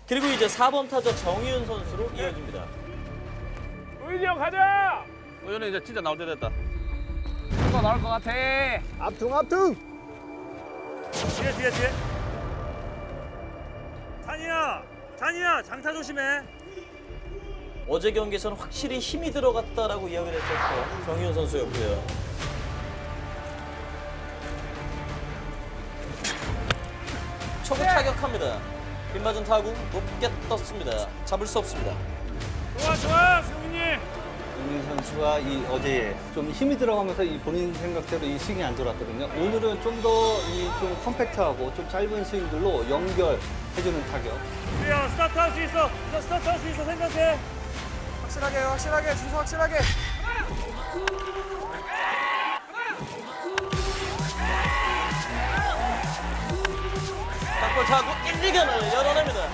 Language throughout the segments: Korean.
그리고 이제 4번 타자 정희윤 선수로 이어집니다. 우인이 형 가자! 우연히 이제 진짜 나올 때 됐다. 이거 나올 것 같아. 앞퉁. 뒤에. 잔이야, 장타 조심해. 어제 경기에서는 확실히 힘이 들어갔다라고 이야기를 했었던 정희윤 선수였고요. 초구 타격합니다. 빗맞은 타구 높게 떴습니다. 잡을 수 없습니다. 좋아, 승민이. 윤민 선수가 이 어제 좀 힘이 들어가면서 이 본인 생각대로 이 스윙이 안 돌았거든요. 오늘은 좀 더 이 좀 컴팩트하고 좀 짧은 스윙들로 연결해주는 타격. 수야, 스타트할 수 있어. 생각해. 확실하게, 준수 확실하게. 땅볼 타구 1, 2간을 열어냅니다.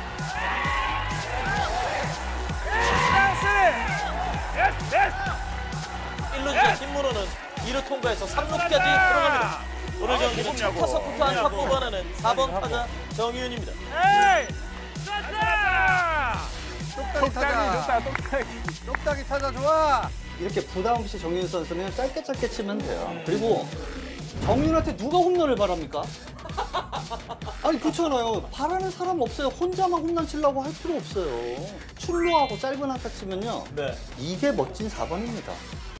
됐! 1루주자 김문호는 2루 통과해서 3루까지 들어갑니다. 오늘 경기는 첫 타석부터 안타 뽑아내는 4번 타자 정희윤입니다. 에이! 똑딱이 타자. 똑딱이 타자 좋아. 이렇게 부담 없이 정윤 선수는 짧게 치면 돼요. 그리고 정윤한테 누가 홈런을 바랍니까? 아니 그렇잖아요. 바라는 사람 없어요. 혼자만 홈런 치려고 할 필요 없어요. 출루하고 짧은 안타 치면요. 네. 이게 멋진 4번입니다.